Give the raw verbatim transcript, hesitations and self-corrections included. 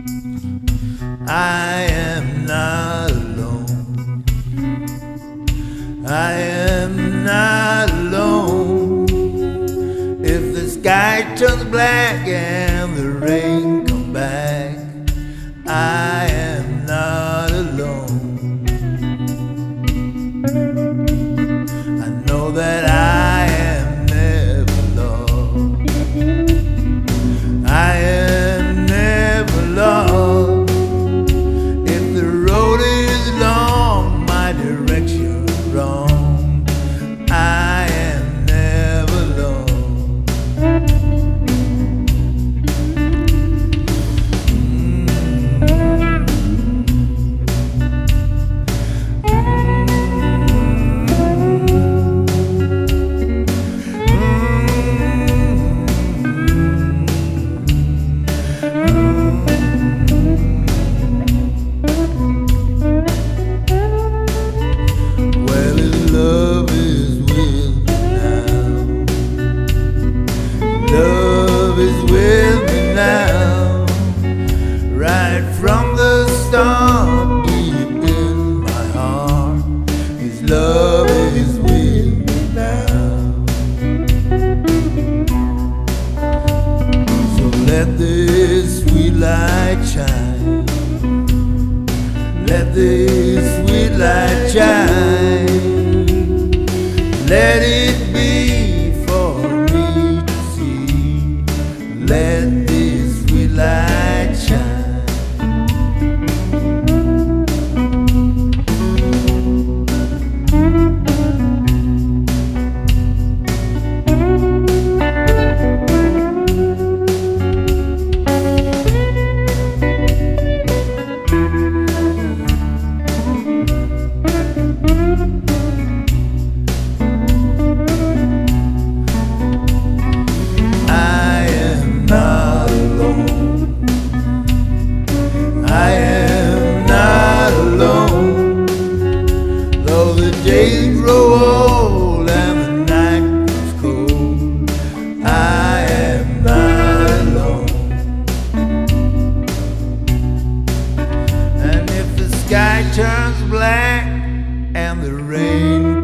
I am not alone. I am not alone. If the sky turns black and the rain comes back, I am not alone. I know that I am never lost. I am never lost. If the road is long, my direction wrong, I am never lost. Love is with me now, right from the start, deep in my heart. His love is with me now. So let this sweet light shine. Let this sweet light shine. Let it be for me to see. Let this sweet light shine. I am not alone. Though the days grow old and the night grows cold, I am not alone. And if the sky turns black and the rain